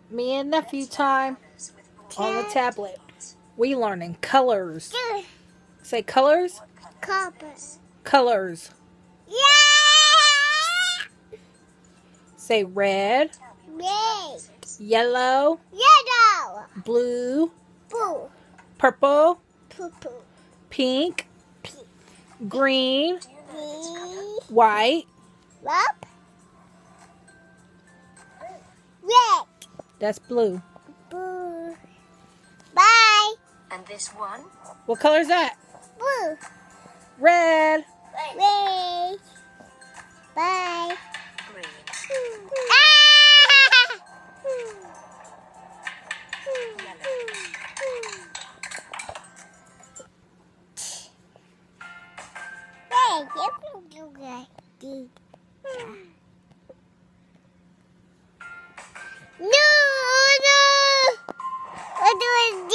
Me and nephew time on the tablet. We learning colors. Say colors. Copper. Colors. Yeah. Say red, Red. yellow, Yellow. blue, Blue. purple, Purple. pink, Pink. green, Green. white. Up. Red. That's blue. Blue. Bye. And this one? What color is that? Blue. Red. Red. Bye. Green. No, no. We're doing